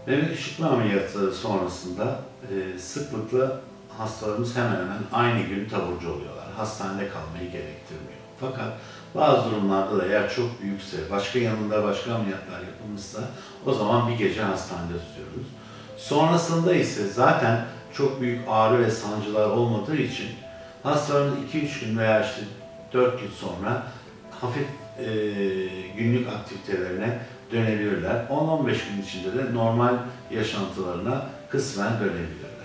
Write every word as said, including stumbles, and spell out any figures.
Bebek küçültme ameliyatı sonrasında e, sıklıkla hastalarımız hemen hemen aynı gün taburcu oluyorlar. Hastanede kalmayı gerektirmiyor. Fakat bazı durumlarda da eğer çok büyükse, başka yanında başka ameliyatlar yapılmışsa o zaman bir gece hastanede tutuyoruz. Sonrasında ise zaten çok büyük ağrı ve sancılar olmadığı için hastalarımız iki üç gün veya işte dört gün sonra hafif e, günlük aktivitelerine dönebilirler. on on beş gün içinde de normal yaşantılarına kısmen dönebilirler.